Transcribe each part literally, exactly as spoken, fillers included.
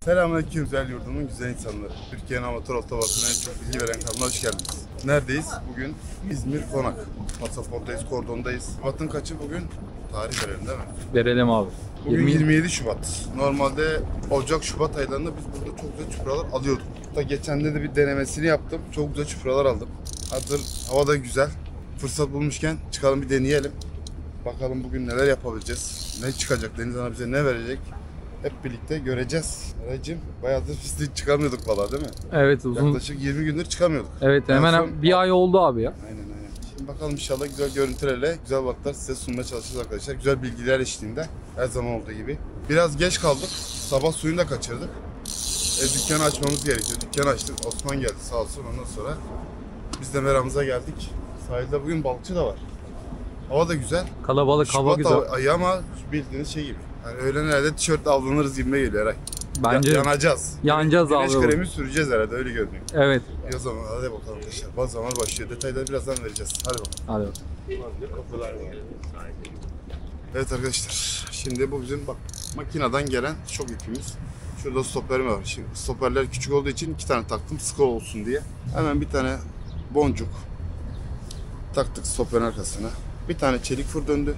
Selamünaleyküm güzel yurdumun güzel insanları. Türkiye'nin amatör otobatına en çok bilgi veren kanalına hoş geldiniz. Neredeyiz? Bugün İzmir Konak. Pasaporttayız, kordondayız. Şubat'ın kaçı bugün? Tarih verelim değil mi? Verelim abi. Bugün yirmi yirmi yedi Şubat. Normalde Ocak, Şubat aylarında biz burada çok güzel çupralar alıyorduk. Hatta geçen de bir denemesini yaptım. Çok güzel çupralar aldım. Hazır hava da güzel. Fırsat bulmuşken çıkalım bir deneyelim. Bakalım bugün neler yapabileceğiz. Ne çıkacak, Deniz Ana bize ne verecek? Hep birlikte göreceğiz. Recim, bayağıdır biz de çıkamıyorduk valla değil mi? Evet uzun. Yaklaşık yirmi gündür çıkamıyorduk. Evet hemen En hemen son- bir ay oldu abi ya. Aynen aynen. Şimdi bakalım inşallah güzel görüntülerle, güzel balıklar size sunmaya çalışacağız arkadaşlar. Güzel bilgiler eşliğinde her zaman olduğu gibi. Biraz geç kaldık. Sabah suyunu da kaçırdık. E, dükkanı açmamız gerekiyor. Dükkanı açtık. Osman geldi sağ olsun. Ondan sonra biz de meramıza geldik. Sahilde bugün balıkçı da var. Hava da güzel. Kalabalık, hava Şubat güzel. ayı ama bildiğiniz şey gibi. Yani öğlen herhalde tişörtle avlanırız gibime geliyor Eray. Bence Ya- yanacağız. yanacağız Güneş abi. kremi süreceğiz herhalde öyle görünüyor. Evet. O zaman hadi bakalım arkadaşlar. Bazı zaman başlıyor. Detayları birazdan vereceğiz. Hadi bakalım. Hadi bakalım. Evet arkadaşlar. Şimdi bu bizim bak makineden gelen şok ipimiz. Şurada stoperim var. Şimdi stoperler küçük olduğu için iki tane taktım sıkı olsun diye. Hemen bir tane boncuk taktık stoperin arkasına. Bir tane çelik fır döndü.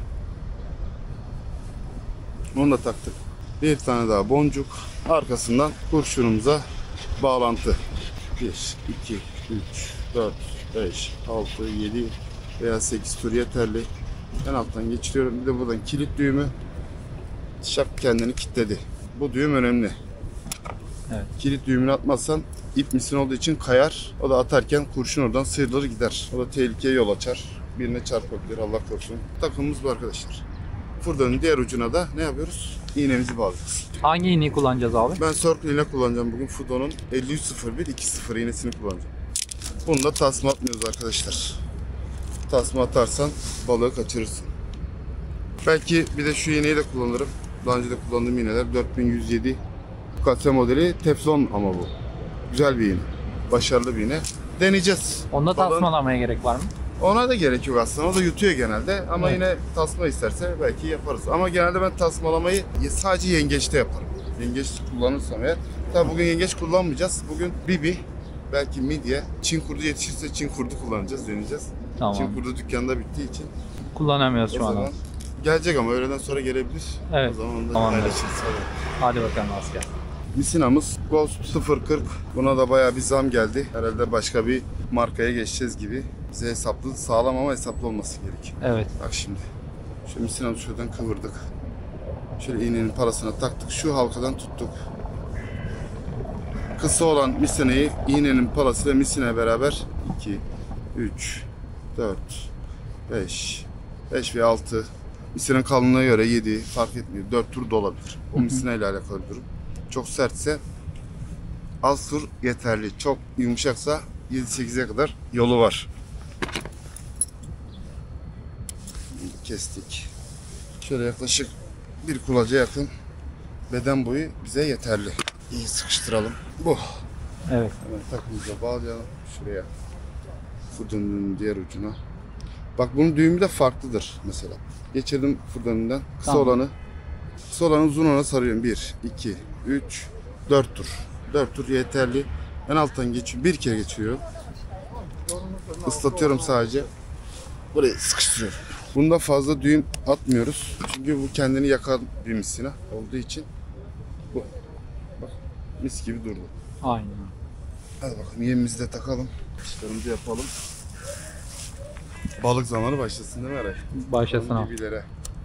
Onu da taktık. Bir tane daha boncuk. Arkasından kurşunumuza bağlantı. bir, iki, üç, dört, beş, altı, yedi veya sekiz tur yeterli. En alttan geçiriyorum. Bir de buradan kilit düğümü. Şak kendini kilitledi. Bu düğüm önemli. Evet. Kilit düğümünü atmazsan ip misin olduğu için kayar. O da atarken kurşun oradan sıyrılır gider. O da tehlikeye yol açar. Birine çarpabilir Allah korusun. Takımımız bu arkadaşlar. Fırdanın diğer ucuna da ne yapıyoruz? İğnemizi bağlıyoruz. Hangi iğneyi kullanacağız abi? Ben Circle iğne kullanacağım bugün. Fudon'un elli üç sıfır bir iki sıfır iğnesini kullanacağım. Bunu da tasma atmıyoruz arkadaşlar. Tasma atarsan balığı kaçırırsın. Belki bir de şu iğneyi de kullanırım. Daha önce de kullandığım iğneler dört bin yüz yedi kase modeli teflon ama bu. Güzel bir iğne. Başarılı bir iğne. Deneyeceğiz. Onda Balığın- tasmalamaya gerek var mı? Ona da gerek yok aslında. O da yutuyor genelde. Ama Evet. yine tasma isterse belki yaparız. Ama genelde ben tasmalamayı sadece yengeçte yaparım. Yengeç kullanırsam eğer. Tabii bugün yengeç kullanmayacağız. Bugün bibi, belki midye, Çin kurdu yetişirse Çin kurdu kullanacağız, deneyeceğiz. Tamam. Çin kurdu dükkanda bittiği için. Kullanamıyoruz O şu zaman anda. gelecek ama öğleden sonra gelebilir. Evet. O zaman onu da Tamam. paylaşırız. Hadi. Hadi bakalım asker. Misinamız Ghost sıfır kırk. Buna da bayağı bir zam geldi. Herhalde başka bir markaya geçeceğiz gibi. Bize hesaplı, sağlam ama hesaplı olması gerekiyor. Evet. Bak şimdi. Şu misinamızı şuradan kıvırdık. Şöyle iğnenin parasına taktık. Şu halkadan tuttuk. Kısa olan misineyi iğnenin parasıyla misine beraber iki, üç, dört, beş, beş ve altı. Misinin kalınlığına göre yedi fark etmiyor. dört tur da olabilir. O misineyle alakalı bir durum. Çok sertse az tur yeterli. Çok yumuşaksa yedi sekize kadar yolu var. Kestik. Şöyle yaklaşık bir kulaca yakın beden boyu bize yeterli. İyi sıkıştıralım. Bu. Evet. Hemen takımıza bağlayalım. Şuraya. Fırdanın diğer ucuna. Bak bunun düğümü de farklıdır mesela. Geçirdim fırdanından. Kısa Tamam. olanı. Kısa olanı uzun olana sarıyorum. bir, iki, üç, dört tur. dört tur yeterli. En alttan geçiyorum. Bir kere geçiyorum. Islatıyorum sadece. Burayı sıkıştırıyorum. Bunda fazla düğüm atmıyoruz. Çünkü bu kendini yakan bir misina olduğu için. Bu. Bak mis gibi durdu. Aynen. Hadi bakalım yemimizi de takalım. Çıkarımızı yapalım. Balık zamanı başlasın değil mi Eray? Başlasın Bakalım abi. bibilere.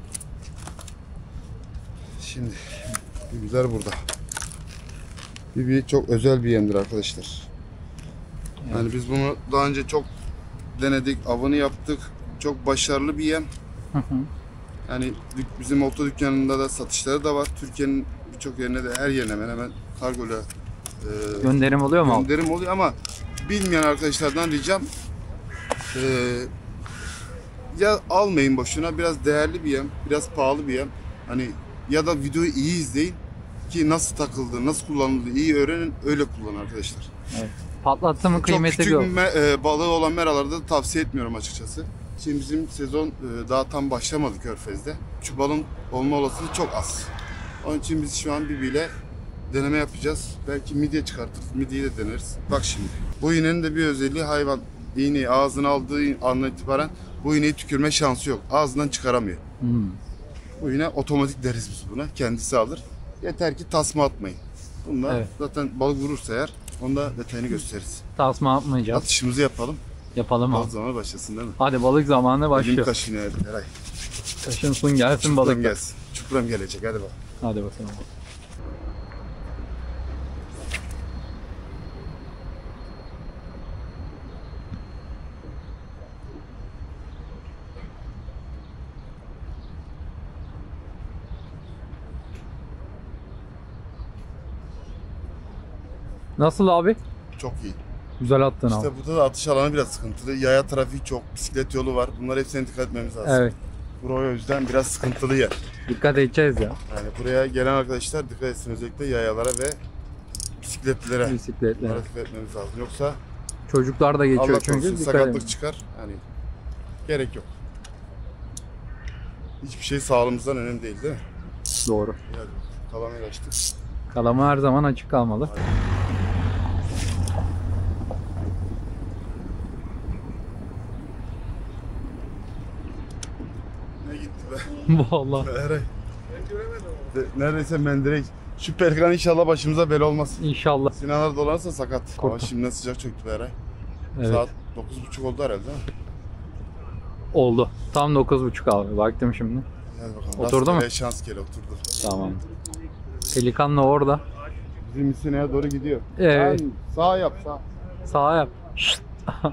Şimdi bibiler burada. Bibi çok özel bir yemdir arkadaşlar. Evet. Yani biz bunu daha önce çok denedik, avını yaptık. Çok başarılı bir yem. Hı hı. Yani dük- bizim olta dükkanında da satışları da var. Türkiye'nin birçok yerine de her yerine hemen hemen kargoyla e, Gönderim oluyor mu abi? gönderim oluyor ama bilmeyen arkadaşlardan ricam e, ya almayın boşuna, biraz değerli bir yem, biraz pahalı bir yem. Hani ya da videoyu iyi izleyin ki nasıl takıldı, nasıl kullanıldı iyi öğrenin, öyle kullanın arkadaşlar. Evet. Patlattı mı Çok kıymeti küçük yok. me- e, balığı olan meralarda da tavsiye etmiyorum açıkçası. Şimdi bizim sezon e, daha tam başlamadı Körfez'de. Şu balın olma olasılığı çok az. Onun için biz şu an bibiyle deneme yapacağız. Belki midye çıkartırız. Midyeyi de deneriz. Bak şimdi. Bu iğnenin de bir özelliği, hayvan iğneyi ağzına aldığı andan itibaren bu iğneyi tükürme şansı yok. Ağzından çıkaramıyor. Hmm. Bu iğne otomatik deriz biz buna. Kendisi alır. Yeter ki tasma atmayın. Bunda Evet. zaten balık vurursa eğer onda detayını gösteririz. Tasma atmayacağız. Atışımızı yapalım. Yapalım Balık abi. zamanı başlasın değil mi? Hadi balık zamanı Elim başlıyor. kaşınıyor Eray. Kaşınsın gelsin Çupram balık. gelsin. Çupram gelecek hadi bak. Hadi bakalım. Nasıl abi? Çok iyi. Güzel attın abi. İşte burada da atış alanı biraz sıkıntılı. Yaya trafiği çok, bisiklet yolu var. Bunlar hepsine dikkat etmemiz lazım. Evet. Buraya o yüzden biraz sıkıntılı yer. Dikkat edeceğiz ya. Yani buraya gelen arkadaşlar dikkat etsin, özellikle yayalara ve bisikletlilere. Bisikletle. Bunlara dikkat etmemiz lazım. Yoksa Çocuklar da geçiyor Allah çünkü. korusun Dikkat sakatlık edin. çıkar. Yani gerek yok. Hiçbir şey sağlığımızdan önemli değil değil mi? Doğru. Yani kalamayı açtık. Kalama her zaman açık kalmalı. Ne gitti be? Vallahi. Eray. De- Neredeyse mendirek. Şu pelkan inşallah başımıza bela olmaz. İnşallah. Sinanlar dolanırsa sakat. Hava Korktum. şimdiden sıcak çöktü be Eray. Evet. Saat dokuz buçuk oldu herhalde değil mi? Oldu. Tam dokuz buçuk abi. Baktım şimdi. Hadi bakalım. Oturdu mu? Rastgele şans gele oturdu. Tamam. Pelikan da orada. Bizim misineye doğru gidiyor. Evet. Sen sağ yap sağ. Sağa yap. Şşt.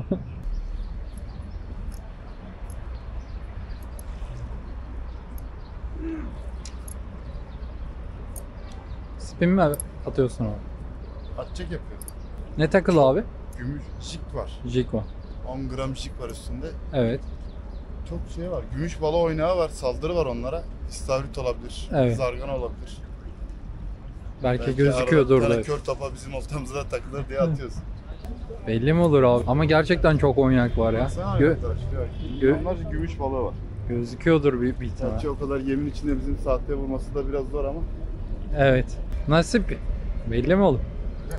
Spin mi atıyorsun abi? Atçek yapıyor. Ne takılı abi? Gümüş jig var. Jig var. on gram jig var üstünde. Evet. Çok şey var. Gümüş balığı oynağı var. Saldırı var onlara. İstavrit olabilir. Evet. Zargana olabilir. Belki, Belki gözüküyordur arada bir da. tane kör tapa bizim oltamıza takılır diye atıyoruz. Belli mi olur abi? Ama gerçekten çok oynak var ya. Baksana Gö- arkadaşlar, şuraya bak. gö- Onlarca gümüş balığı var. gözüküyordur bir, bir ihtimal. Gerçi o kadar yemin içinde bizim saatte vurması da biraz zor ama. Evet. Nasip. Belli mi olur?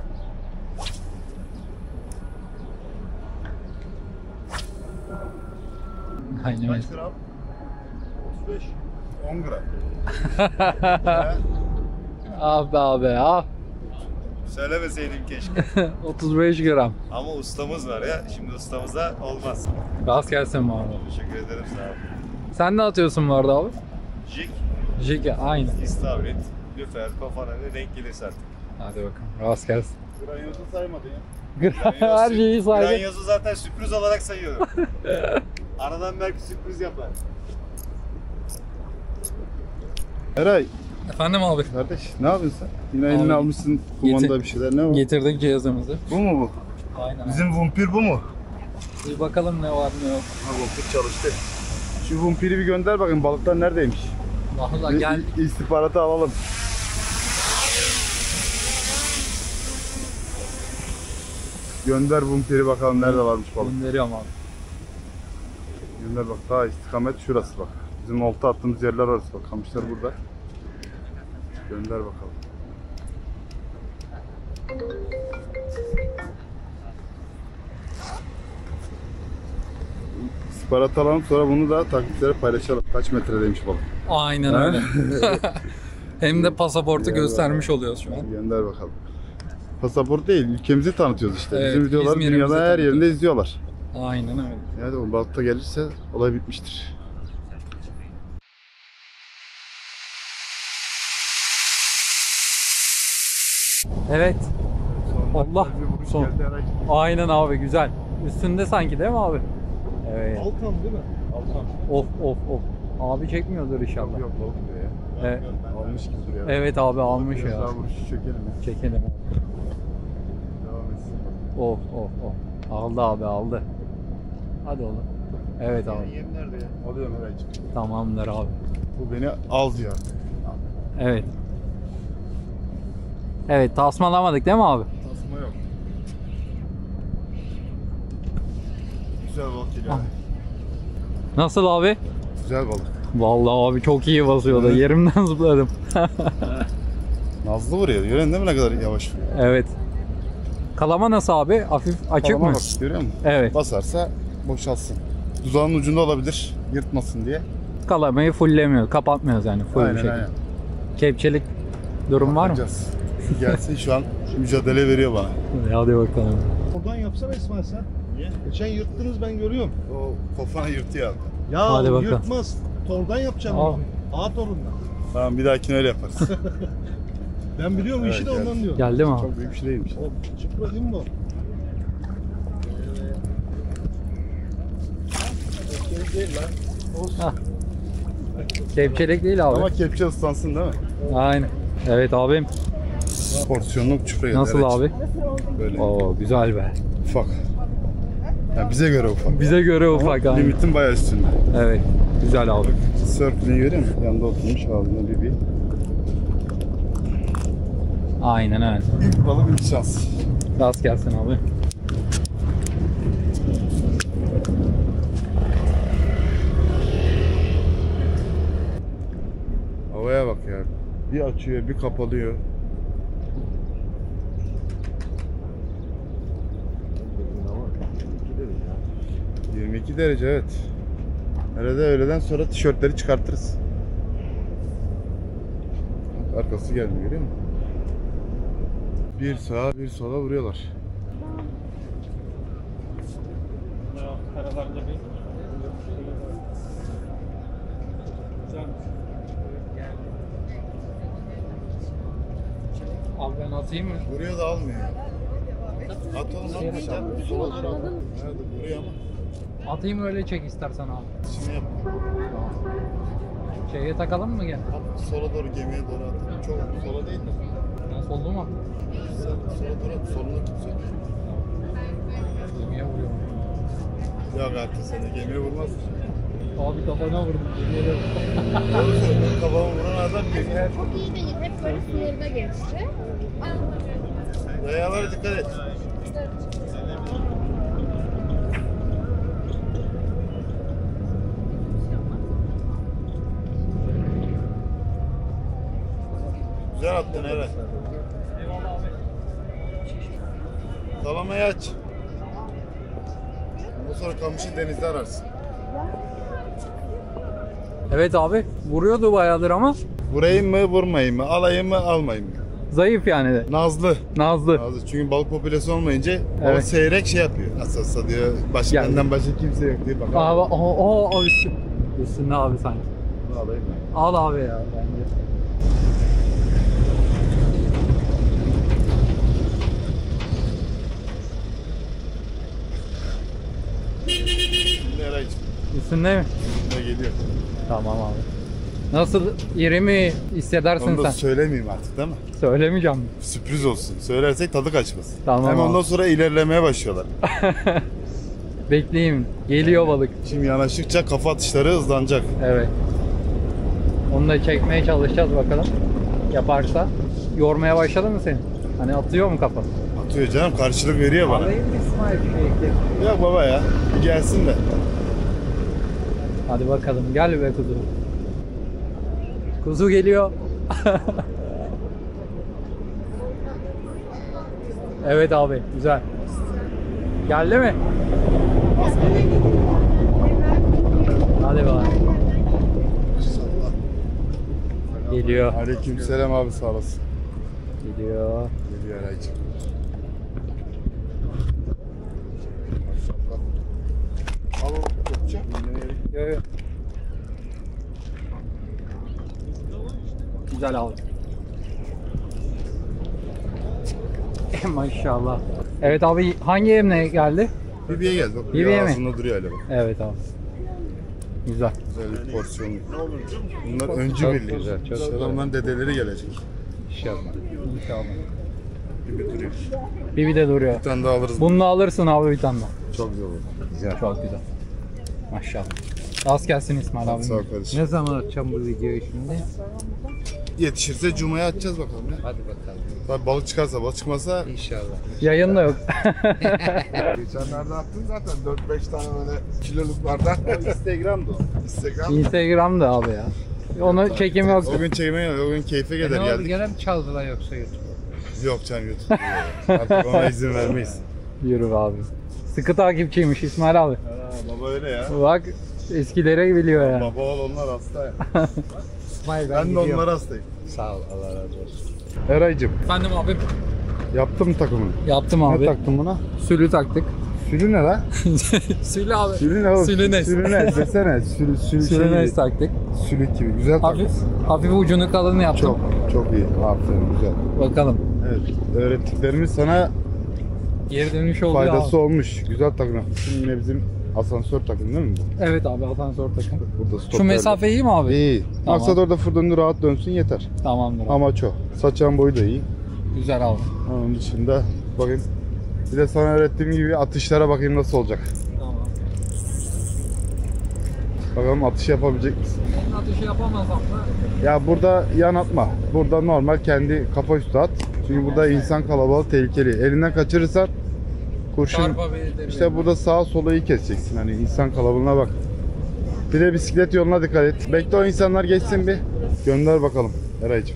Aynen. Kaç gram? otuz beş. on gram. He? Ah be abi ah. Söylemeseydim keşke. otuz beş gram. Ama ustamız var ya. Şimdi ustamıza olmaz. Rast gelsin mi abi? Teşekkür ederim sağ ol. Sen ne atıyorsun bu arada abi? Jig, Jig aynı. istavrit, lüfer, kafana ne denk gelirse artık. Hadi bakalım. Rast gelsin. Granyozu saymadı ya. Her şeyi saydı. Granyozu zaten sürpriz olarak sayıyorum. Aradan belki sürpriz yapar. Eray, Efendim abi. kardeş ne yapıyorsun sen? Yine eline Abi, almışsın kumanda getir- bir şeyler. Ne o? Getirdik cihazımızı. Bu mu bu? Aynen. Bizim vumpir bu mu? Bir bakalım ne var ne yok. Ha vumpir çalıştı. Şu vumpiri bir gönder bakayım, balıklar neredeymiş? Vallahi gel. İ- istihbaratı alalım. Gönder vumpiri bakalım nerede varmış balık. Gönderiyorum abi. Gönder bak, daha istikamet şurası bak. Bizim olta attığımız yerler orası bak. Kamışlar burada. Gönder bakalım. İstihbarat alalım, sonra bunu da takipçilere paylaşalım. Kaç metredeymiş balık. Aynen Ha? öyle. Hem de pasaportu Ya göstermiş oluyoruz şu an. Gönder bakalım. Pasaport değil, ülkemizi tanıtıyoruz işte. Evet, Bizim videoları İzmir'imizi dünyanın her yerinde tanıtıyoruz. izliyorlar. Aynen öyle. Yani o balık da gelirse olay bitmiştir. Evet. Allah. Son. Geldi, herhalde. Aynen abi güzel. Üstünde sanki değil mi abi? Evet. Alkan değil mi? Alkan. Of of of. Abi çekmiyordur inşallah. Yok balık diyor ya. Evet. Almış gibi duruyor. Evet abi almış Biraz ya. daha vuruşu çekelim ya. Çekelim abi. Devam etsin. Of of of. Aldı abi aldı. Hadi oğlum. Evet abi. Yem nerede ya? Alıyorum Eray'cığım. Tamamdır abi. Bu beni al diyor. Evet. Evet tasmalamadık değil mi abi? Tasma yok. Güzel balık geliyor. Ah. Nasıl abi? Güzel balık. Vallahi abi çok iyi basıyordu. Evet. Yerimden zıpladım. Nazlı vuruyor. Gören değil mi ne kadar yavaş vuruyor? Evet. Kalama nasıl abi? Hafif açık Kalama mı? bak, görüyor musun? Evet. Basarsa boşalsın. Dudağının ucunda olabilir. Yırtmasın diye. Kalamayı fulllemiyor. Kapatmıyoruz yani. Full bir Aynen şekilde. aynen. Kepçelik durum var mı? Bakacağız. Gelsin şu an mücadele veriyor bana. Hadi bakalım. Oradan yapsana İsmail sen. Niye? Geçen yırttınız ben görüyorum. O kafana yırtıyor abi. Ya Hadi bakalım. yırtmaz. Tordan yapacağım Al. bunu. A torundan. Tamam bir dahakine öyle yaparız. Ben biliyorum Evet, işi de geldi. ondan diyorum. Geldi mi abi? Çok büyük bir şey değilmiş. O çıpra değil mi bu? Ee, değil lan. Olsun. Hah. Kepçelik değil abi. Ama kepçe ıslansın değil mi? Aynen. Evet abim. Porsiyonluk çupra geldi. Nasıl evet. abi? Böyle Oo güzel be. ufak. Yani bize göre ufak. Bize göre ufak Ama aynen. limitin bayağı üstünde. Evet. Güzel abi. Surf'ini görüyor musun? Yanında oturmuş ağzına bibi. Aynen aynen. İlk balık ilk şans. Rast gelsin abi. Havaya bak ya. Bir açıyor, bir kapalıyor. yirmi iki derece evet. Herhalde öğleden sonra tişörtleri çıkartırız. Arkası gelmiyor görüyor musun? Bir sağa bir sola vuruyorlar. Abi ben atayım mı? Vuruyor da almıyor. At oğlum atmayacağım. Sola doğru at. Nerede vuruyor ama. Atayım öyle çek istersen abi. Şimdi yap. Şeye takalım mı gel? At sola doğru gemiye doğru at. Çok sola değil de. Ben soldu mu? Sen sola doğru at. Soluna kimse yok. Gemiye vuruyorum. Yok artık sen de gemiye vurmazsın. Abi kafana vurdum. Gemiye de Doğru söylüyorsun. Kafama vuran adam gemiye. Çok iyi değil. Hep böyle sınırda geçti. Dayalara dikkat et. Güzel attın Eren. Kalamayı aç. Ondan sonra kamışı denizde ararsın. Evet abi. Vuruyordu bayağıdır ama Vurayım mı vurmayayım mı? Alayım mı almayayım mı? zayıf yani de. Nazlı. Nazlı. Nazlı. Çünkü balık popülasyonu olmayınca o Evet. seyrek şey yapıyor. Nasıl olsa diyor. Başka Geldi. benden başka kimse yok diye. Bak Abi o o o üstü. Üstünde abi sanki. bunu alayım ben. Al abi ya bence. Şimdi Eray'cığım. Üstünde mi? Şimdi geliyor. Tamam abi. Nasıl iri mi hissedersin Onu da sen? söylemeyeyim artık değil mi? Söylemeyeceğim. Sürpriz olsun. Söylersek tadı kaçmasın. Tamam Hem abi. ondan sonra ilerlemeye başlıyorlar. Bekleyeyim. Geliyor balık. Şimdi yanaştıkça kafa atışları hızlanacak. Evet. Onu da çekmeye çalışacağız bakalım. Yaparsa. Yormaya başladı mı seni? Hani atıyor mu kafa? Atıyor canım, karşılık veriyor bana. Alayım mı İsmail şey? Yok baba ya, bir gelsin de. Hadi bakalım. Gel be kuzu. Kuzu geliyor. Evet abi. Güzel. Geldi mi? Hadi bakalım. Geliyor. Aleykümselam abi, sağ olasın. Geliyor. Geliyor Eray'cığım. Al oğlum, tutacak. Yo, yo. Güzel abi. Maşallah. Evet abi hangi yemle geldi? Bibi'ye gel bak. Bibi'ye mi? Ağzında duruyor hala bak. Evet abi. Güzel. Güzel bir porsiyonlu. Bunlar öncü Çok birliği. güzel, çok güzel. Onların dedeleri gelecek. İnşallah. İnşallah. Bibi duruyor. Bibi de duruyor. Bir tane daha alırız. Bunu alırsın abi bir tane daha. Çok güzel olur. Güzel. Çok güzel. Maşallah. Rast gelsin İsmail abi. Sağ ol kardeşim. Ne zaman atacağım bu videoyu şimdi? Yetişirse Cuma'ya atacağız bakalım ya. Hadi bakalım. Tabii balık çıkarsa, balık çıkmasa İnşallah. Yayın da yok. geçenlerde attın zaten dört beş tane böyle kiloluklardan. Instagram'da o. Instagram. Instagram'da abi ya. Onu çekim O yoktu. gün çekime o gün keyfe E gelir ne oldu? geldik. Gene mi çaldılar yoksa YouTube? Yok canım YouTube. Artık ona izin vermeyiz. Yürü abi. Sıkı takipçiymiş İsmail abi. Ha, baba öyle ya. Bak eskileri biliyor ya. Baba ol onlar hasta ya. İsmail Ben de gidiyorum. onlar hastayım. Sağ ol, Allah razı olsun. Eray'cım Efendim abi. yaptım mı takımını? Yaptım abi. Ne taktın buna? Sülü taktık. Sülü ne lan? Sülü abi. Sülü ne oğlum? Sülünes. Sülünes desene. Sülü, sülü şey Sülünes gibi. taktık. Sülük gibi. Güzel Hafif, takmışsın. hafif ucunu kalın yaptım. Çok çok iyi. Aferin güzel. Bakalım. Evet. Öğrettiklerimiz sana Geri dönüş oldu faydası abi. olmuş. Güzel takım yapmışsın. Yine bizim asansör takım değil mi bu? Evet abi asansör takım. Burada stop Şu mesafe iyi mi abi? İyi. Tamam. Maksat orada fırtında rahat dönsün yeter. Tamamdır abi. Amaç o. Saçan boyu da iyi. Güzel abi. Onun dışında bakayım. Bir de sana öğrettiğim gibi atışlara bakayım nasıl olacak. Tamam. Bakalım atış yapabilecek misin? Ben atışı yapamazsam da Ya burada yan atma. Burada normal kendi kafa üstü at. Çünkü burada insan kalabalık tehlikeli. Elinden kaçırırsan kurşun çarpabilirim. işte burada sağa sola iyi keseceksin. Hani insan kalabalığına bak. Bir de bisiklet yoluna dikkat et. Bekle o insanlar geçsin bir. Gönder bakalım Eray'cığım.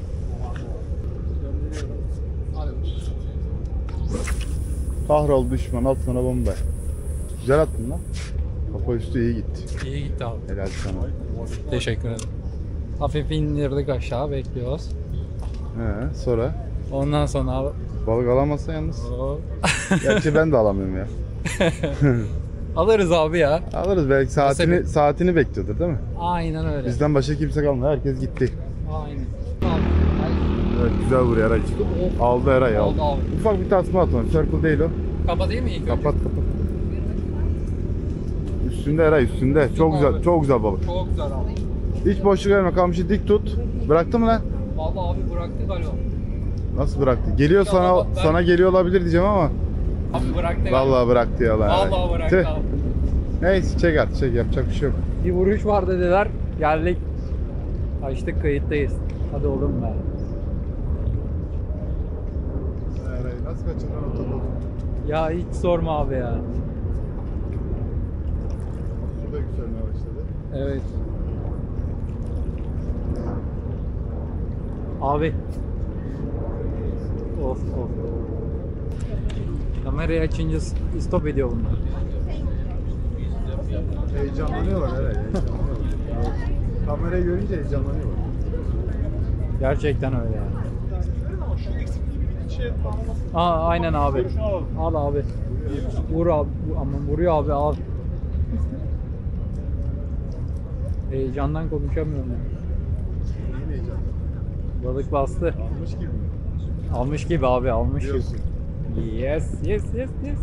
Kahrol düşman at sana bomba. Güzel attın lan. Kafa üstü iyi gitti. İyi gitti abi. Helal sana. Teşekkür ederim. Hafif indirdik aşağı bekliyoruz. He, sonra Ondan sonra abi. balık alamazsan yalnız. Oo. Gerçi ben de alamıyorum ya. Alırız abi ya. Alırız belki saatini Nasıl? saatini bekliyordur değil mi? Aynen öyle. Bizden başka kimse kalmadı. Herkes gitti. Aynen. Abi. Evet güzel vuruyor Eray. Aldı Eray aldı. Aldı abi. Ufak bir tasma at onu. Circle değil o. Kapatayım mı ilk önce? Kapat kapat. Üstünde Eray üstünde. Çok abi. güzel çok güzel balık. Çok güzel abi. Hiç boşluk verme. Kamışı dik tut. Bıraktı mı lan? Vallahi abi bıraktı galiba. Nasıl bıraktı? Geliyor Ya sana baba, ben- sana geliyor olabilir diyeceğim ama Abi bıraktı galiba. vallahi bıraktı ya lan. Eray. Vallahi bıraktı Tüh. abi. Neyse çek at çek yapacak bir şey yok. Bir vuruş var dediler. Geldik. Açtık kayıttayız. Hadi oğlum be. Eray nasıl kaçırdın o topu? Ya hiç sorma abi ya. Su da yükselmeye başladı. Evet. Abi. Of of. Kamerayı açınca stop ediyor bunlar. Heyecanlanıyorlar Eray. Heyecanlanıyorlar. Kamerayı görünce heyecanlanıyorlar. Gerçekten öyle yani. Aa aynen abi. Al abi. Vur abi. Aman vuruyor abi al. Heyecandan konuşamıyorum ya. Neyin heyecanı? Balık bastı. Almış gibi mi? Almış gibi abi almış gibi. Diyorsun. Yes yes yes yes.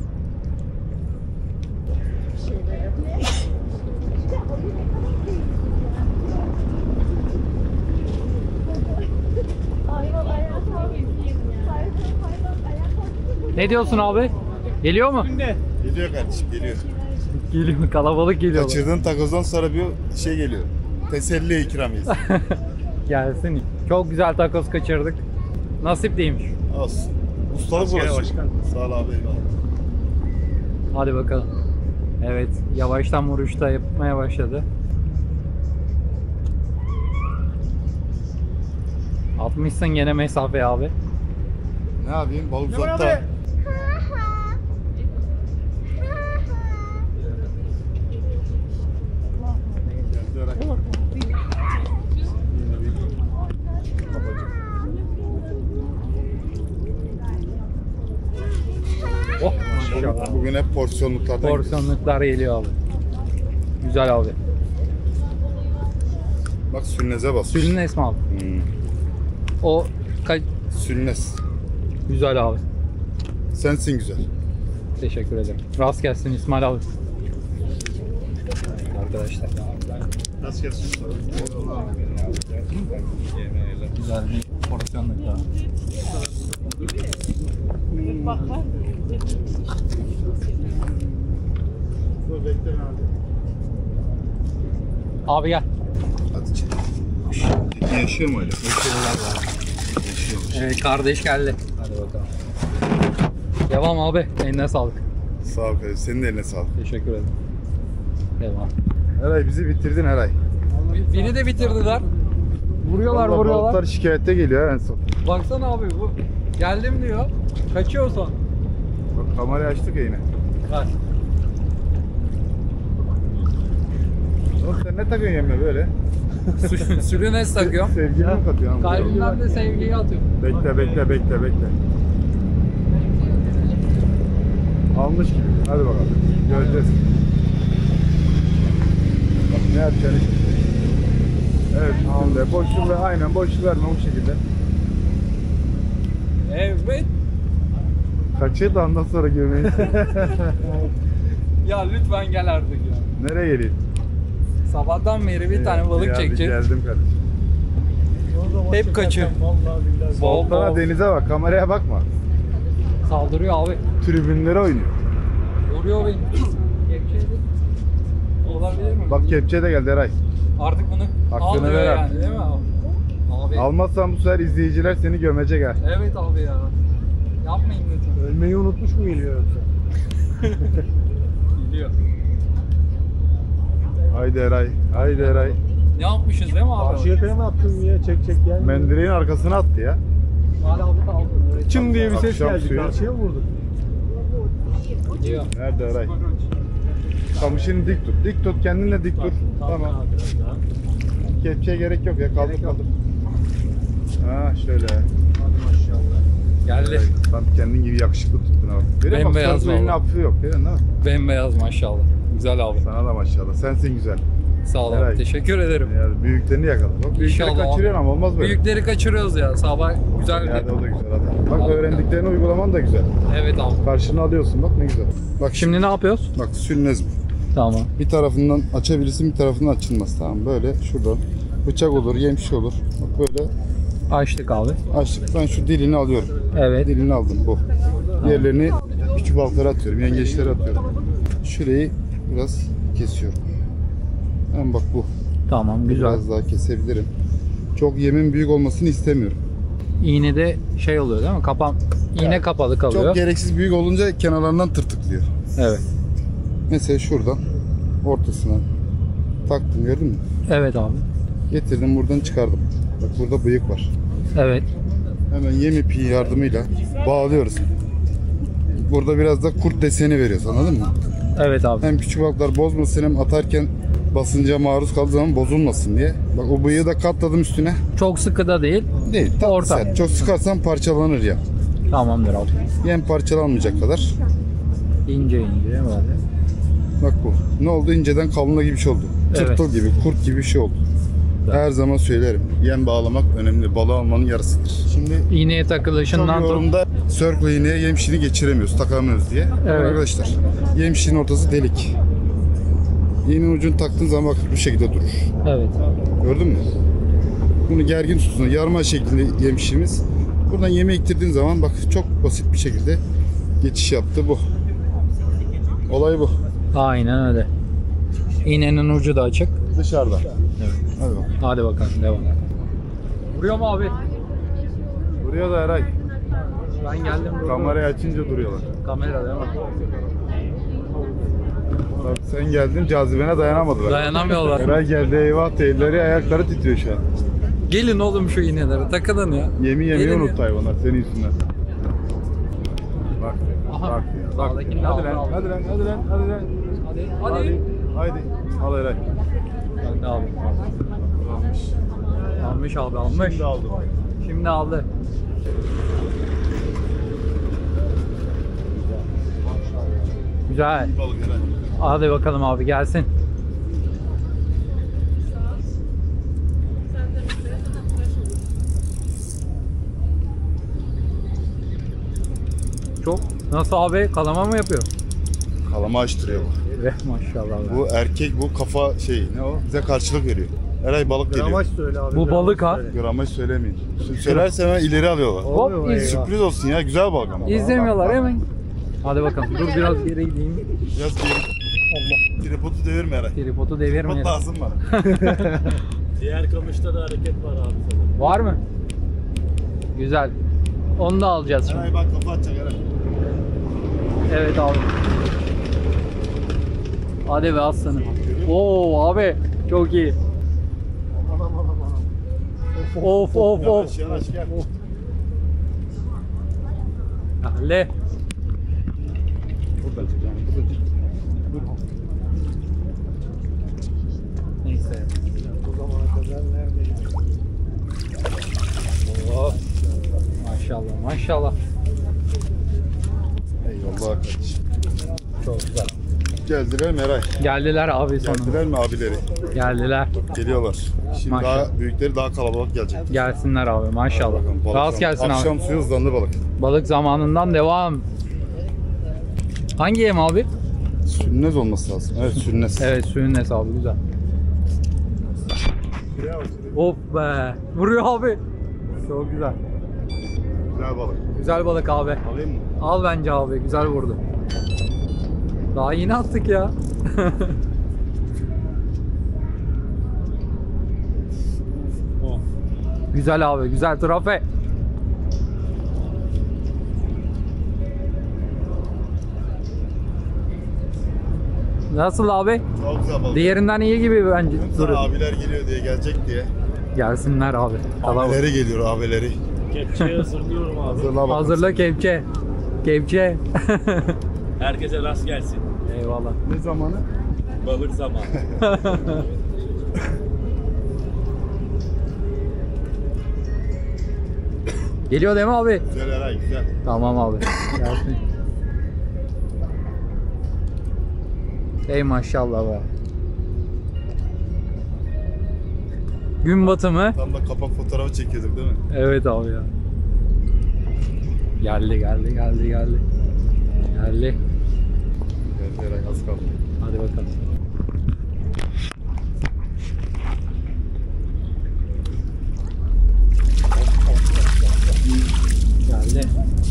Hayvan ayağa kalkayım ya. Hayvan hayvan ayağa kalkayım. Ne diyorsun abi? Geliyor mu? Geliyor kardeşim geliyor. Geliyor kalabalık geliyor. Kaçırdığın takozdan sonra bir şey geliyor. Teselli ikramiyesi. Gelsin. Çok güzel takoz kaçırdık. Nasip değilmiş. Olsun. Ustalık burası. Sağ ol abi eyvallah. Hadi bakalım. Evet, yavaştan vuruşta yapmaya başladı. Atmışsın gene mesafe abi. Ne yapayım? Balık uzakta. Oh maşallah. Bugün hep porsiyonluklardan Porsiyonluklar geliyor abi. Güzel abi. Bak sülneze bas. Sülünes mi abi? Hmm. O ka- Sülnes. güzel abi. Sensin güzel. Teşekkür ederim. Rast gelsin İsmail abi. Arkadaşlar. Nasıl gelsin? Güzel bir porsiyonluk daha. Dur bekle abi. Abi gel. Hadi çek. Peki yaşıyor mu öyle? Yaşıyormuş. Evet kardeş geldi. Hadi bakalım. Devam abi. Eline sağlık. Sağ ol kardeşim. Senin de eline sağlık. Teşekkür ederim. Devam. Eray bizi bitirdin Eray. Beni de bitirdiler. Vuruyorlar Vallahi vuruyorlar. balıklar şikayete geliyor en son. Baksana abi bu. Geldim diyor. Kaçıyor son. Bak kamerayı açtık ya yine. Bak. Oğlum sen ne takıyorsun yemle böyle? Sülünes takıyorum. Sevgili mi katıyorsun? Kalbimden de sevgiyi atıyorum. Bekle bekle bekle bekle. Almış gibi. Hadi bakalım. Göreceğiz. Bak ne yapacağını şimdi. Evet üstünde. Boşluk ver. Aynen boşluk verme bu şekilde. Evet. Kaçır da ondan sonra gömeyi. Ya lütfen gel artık ya. Nereye geleyim? Sabahtan beri bir tane balık Geldim, çekeceğiz. Geldim kardeşim. Hep kaçıyor. Bol Soltana bol. denize bak. Kameraya bakma. Saldırıyor abi. Tribünlere oynuyor. Vuruyor beni. Kepçeydi. Olabilir mi? Bak kepçe de geldi Eray. Artık bunu Hakkını al ver diyor artık. yani değil mi abi? Abi. Almazsan bu sefer izleyiciler seni gömecek ha. Evet abi ya. Yapmayın lütfen. Ölmeyi unutmuş mu geliyor yoksa? Gidiyor. Haydi Eray. Haydi Eray. Ne yapmışız değil mi abi? Karşıya kaya mı attın ya? Çek çek gel. Mendireğin arkasına attı ya. Hala abi kaldı. Çım diye bir ses Akşam geldi. suyu. Karşıya mı vurdun? Gidiyor. Nerede Eray? Kamışını dik tut. Dik tut. Kendinle dik dur. Tamam. Kepçeye gerek yok ya. Kaldır kaldır. Ha şöyle. Geldi. Tam kendin gibi yakışıklı tuttun abi. Benim bak Bembeyaz sözlüğünün vallahi. affı yok. Değil mi? Bembeyaz maşallah. Güzel abi. Sana da maşallah. Sensin güzel. Sağ ol abi. Eray. Teşekkür ederim. Yani büyüklerini yakala. Bak büyükleri İnşallah abi. kaçırıyorsun ama olmaz böyle. Büyükleri kaçırıyoruz ya. Sabah güzel Yani bir... o da güzel hadi. Bak Vallahi. öğrendiklerini uygulaman da güzel. Evet abi. Karşına alıyorsun bak ne güzel. Bak Şimdi ne yapıyoruz? bak sülnez bu. Tamam. Bir tarafından açabilirsin bir tarafından açılmaz tamam böyle şuradan bıçak olur yemşi olur bak böyle Açtık abi. açtık ben şu dilini alıyorum Evet. dilini aldım bu diğerlerini küçük balıklara atıyorum yengeçlere atıyorum şurayı biraz kesiyorum hem bak bu Tamam güzel. biraz daha kesebilirim çok yemin büyük olmasını istemiyorum İğnede şey oluyor değil mi? Kapan iğne Evet. kapalı kalıyor. çok gereksiz büyük olunca kenarlarından tırtıklıyor Evet. mesela şuradan ortasına taktım gördün mü Evet abi. getirdim buradan çıkardım bak burada bıyık var. Evet. Hemen yem ipi yardımıyla bağlıyoruz. Burada biraz da kurt deseni veriyoruz anladın mı? Evet abi. Hem küçük balıklar bozmasın hem atarken basınca maruz kaldığı zaman bozulmasın diye. Bak o bıyığı da katladım üstüne. Çok sıkı da değil. Değil tatlı Orta. sert. Çok sıkarsan parçalanır ya. Tamamdır abi. Yem parçalanmayacak kadar. İnce ince böyle. Bak bu. Ne oldu? İnceden kalınla gibi bir şey oldu. Evet. Tırtıl gibi, kurt gibi bir şey oldu. Her zaman söylerim. Yem bağlamak önemli. Balığı almanın yarısıdır. Şimdi İğneye çok takılışından tut. yorumda circle iğneye yemşini geçiremiyoruz, takamıyoruz diye. Evet. Arkadaşlar, yemşinin ortası delik. İğnenin ucunu taktığın zaman bak bu şekilde durur. Evet. Gördün mü? Bunu gergin tutsun. Yarma şeklinde yemşimiz. Buradan yeme iktirdiğin zaman bak çok basit bir şekilde geçiş yaptı bu. Olay bu. Aynen öyle. İğnenin ucu da açık. Dışarıda. Evet. Hadi bak. Hadi bakalım devam. Vuruyor mu abi? Duruyor da Eray. Ben geldim. durdum. Kamerayı açınca duruyorlar. Kamera değil mi? Bak sen geldin cazibene dayanamadılar. Dayanamıyorlar. Eray geldi eyvah elleri ayakları titriyor şu an. Gelin oğlum şu iğnelere takılın ya. Yemi yemeyi Gelin unuttu ya. hayvanlar senin yüzünden. Bak, Aha. bak ya. Bak. Sağdakini de Hadi aldı, lan, aldı. hadi lan, hadi lan, hadi lan. Hadi. Hadi. Haydi. Al Eray. Ben de aldım. Almış. Almış abi almış. Şimdi aldım. Şimdi aldı. Güzel. Balık Eray. Hadi bakalım abi gelsin. Çok. Nasıl abi? Kalama mı yapıyor? Kalama açtırıyor bu. Eh maşallah. be. Bu erkek bu kafa şey ne o? Bize karşılık veriyor. Eray balık geliyor. Gramaj söyle abi. Bu gramaj balık ha. söyle. Gramaj söylemeyin. Söylerse hemen ileri alıyorlar. Hop Olmuyor mu? iz- Eyvah. Sürpriz olsun ya güzel balık ama. izlemiyorlar hemen. Hadi bakalım. Dur biraz geri gideyim. Biraz geri. Allah. Tripodu devirme Eray. Tripodu Tripod devirmeyelim. lazım bana. Diğer kamışta da hareket var abi sana. Var mı? Güzel. Onu da alacağız şimdi. Eray bak kafa atacak Eray. Evet abi. Hadi be aslanım. Oo abi çok iyi. Of of of. Yanaş yanaş gel. Le. Neyse. Bu zamana kadar neredeyim? Oh. Maşallah maşallah. Eyvallah kardeşim. Çok güzel. Geldiler mi Eray? Geldiler abi sonunda. Geldiler mi abileri? Geldiler. Geliyorlar. Şimdi Maşallah. daha büyükleri daha kalabalık gelecek. Gelsinler abi maşallah. Bakalım, balık Rast zam- gelsin abi. Akşam suyu hızlandı balık. Balık zamanından devam. Hangi yem abi? Sünnes olması lazım. Evet sünnes. Evet suyun hesabı güzel. Of be. Vuruyor abi. Çok güzel. Güzel balık. Güzel balık abi. Alayım mı? Al bence abi. Güzel vurdu. Daha yeni attık ya. Güzel abi. Güzel trafe. Nasıl abi? Çok güzel balık. Diğerinden iyi gibi bence. Sana Durun. abiler geliyor diye gelecek diye. Gelsinler abi. Kalabalık. Abileri geliyor abileri. Kepçeyi hazırlıyorum abi. Hazırla bakalım. Hazırla kepçe. Kepçe. Herkese rast gelsin. Eyvallah. Ne zamanı? Balık zamanı. Geliyor değil mi abi? Güzel Eray güzel. Tamam abi. Gelsin. Ey maşallah be. Gün batımı. Tam da kapak fotoğrafı çekiyorduk değil mi? Evet abi ya. Geldi geldi geldi geldi. Geldi. Geldi Eray az kaldı. Hadi bakalım. Geldi.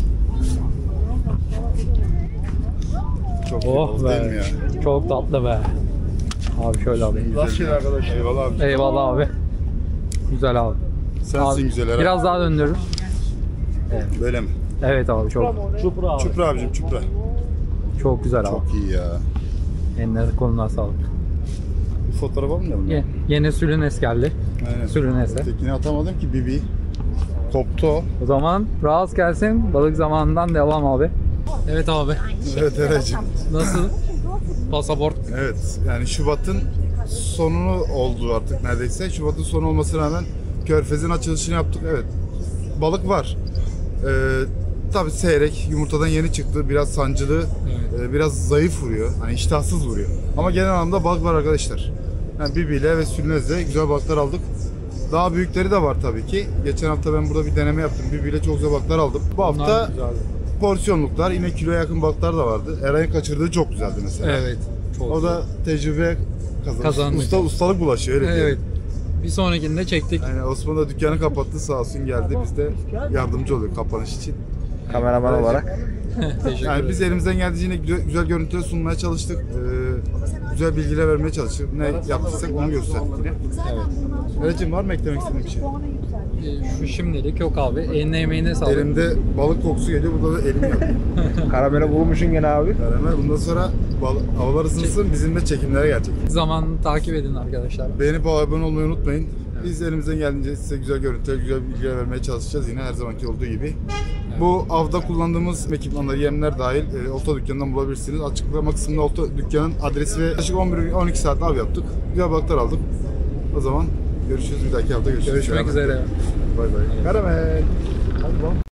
Çok iyi Oh balık değil mi be. ya? Çok tatlı be. Abi şöyle alayım. Rastgele arkadaşlar. Eyvallah abi. Eyvallah abi. Güzel abi. Sensin Abi, güzel Eray. biraz daha döndürürüz. Böyle mi? Evet abi çok Çupra abi. Çupra abicim çupra. çok güzel abi. Çok iyi ya. Eline koluna sağlık. Bir fotoğraf almayalım mı? Ye, yine Sülünes geldi. Aynen. Sülünes'e. Tekini atamadım ki Bibi. Koptu o. O zaman rahat gelsin. Balık zamanından devam abi. Evet abi. Evet Eray'cim. Nasıl? Pasaport. Evet yani Şubat'ın sonunu oldu artık neredeyse. Şubat'ın sonu olmasına rağmen Körfez'in açılışını yaptık. Evet balık var. Ee, tabii seyrek, yumurtadan yeni çıktı. Biraz sancılı, Evet. e, biraz zayıf vuruyor. Hani iştahsız vuruyor. Ama genel anlamda balık var arkadaşlar. Yani Bibi'yle ve Sülnez'le güzel balıklar aldık. Daha büyükleri de var tabii ki. Geçen hafta ben burada bir deneme yaptım. Bibi'yle çok güzel balıklar aldım. Bu hafta Bunlar güzeldi. porsiyonluklar, yine kiloya yakın balıklar da vardı. Eray'ın kaçırdığı çok güzeldi mesela. Evet. Çok O da tecrübe kazandı. Kazandık. Usta, ustalık bulaşıyor öyle evet. diyelim. Bir sonrakinde çektik. Yani Osman da dükkanı kapattı sağ olsun geldi. Biz de yardımcı oluyor kapanış için. Kameraman Evet. olarak. Teşekkür Yani biz ederim. elimizden geldiğince güzel, güzel görüntüler sunmaya çalıştık. Ee, güzel bilgiler vermeye çalıştık. Ne yaptıysak onu gösterdik yine. Evet. Eray'cim var mı eklemek istediğin bir şey? Ee, Şu şimdilik yok abi. Eline emeğine sağlık. Elimde balık kokusu geliyor. Burada da elim yanıyor. Karamele bulmuşsun gene abi. Beraber bundan sonra balık, havalar ısınsın bizimle çekimlere gelecek. Zaman takip edin arkadaşlar. Beğenip abone olmayı unutmayın. Biz elimizden geldiğince size güzel görüntüler, güzel bilgiler vermeye çalışacağız yine her zamanki olduğu gibi. Bu avda kullandığımız ekipmanlar, yemler dahil e, olta dükkanından bulabilirsiniz. Açıklama kısmında olta dükkanın adresi ve yaklaşık on bir on iki saat av yaptık. Güzel balıklar aldık. O zaman görüşürüz bir dahaki hafta görüşürüz. Görüşmek Beraber. üzere. Bay bay. Karamel. Hadi bakalım.